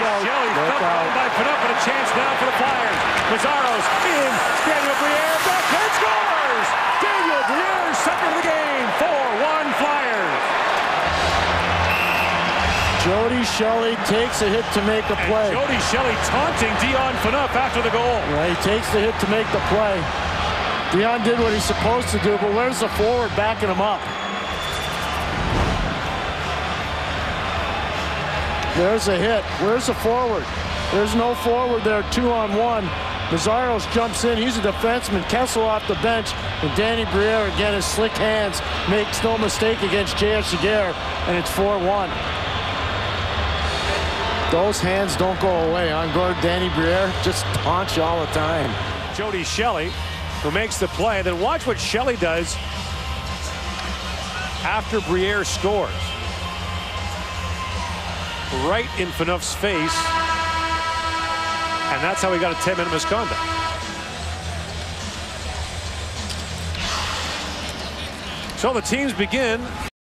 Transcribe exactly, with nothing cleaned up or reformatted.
Shelley. Felt down by Phaneuf, but a chance now for the Flyers. Meszaros in. Daniel Briere. Backhand scores! Daniel Briere, second of the game. four one Flyers. Jody Shelley takes a hit to make a play. And Jody Shelley taunting Dion Phaneuf after the goal. Yeah, he takes the hit to make the play. Dion did what he's supposed to do, but where's the forward backing him up? There's a hit. Where's the forward? There's no forward there, two on one. Meszaros jumps in. He's a defenseman. Kessel off the bench. And Danny Briere, again, his slick hands, makes no mistake against J F Giguère, and it's four one. Those hands don't go away. On guard, Danny Briere just taunts you all the time. Jody Shelley, who makes the play. And then watch what Shelley does after Briere scores. Right in Phaneuf's face. And that's how he got a ten minute misconduct. So the teams begin.